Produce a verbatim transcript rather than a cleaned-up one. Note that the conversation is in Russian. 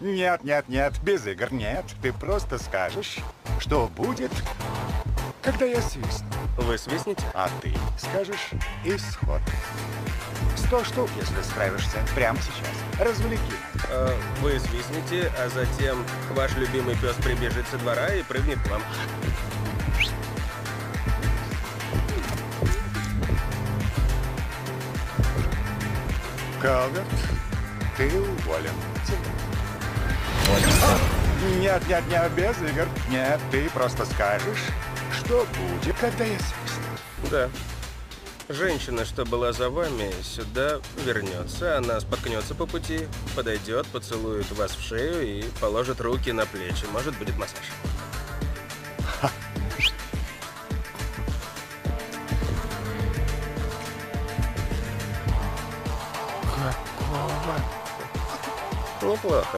Нет, нет, нет, без игр нет. Ты просто скажешь, что будет, когда я свистну. Вы свистнете? А ты скажешь исход. Сто штук, если справишься прямо сейчас. Развлеки. Э, вы свистнете, а затем ваш любимый пес прибежит со двора и прыгнет к вам. Калверт, ты уволен. Нет, нет, нет, без игр. Нет, ты просто скажешь, что будет, когда я свистну. Да. Женщина, что была за вами, сюда вернется. Она споткнется по пути, подойдет, поцелует вас в шею и положит руки на плечи. Может, будет массаж. Какого? Неплохо.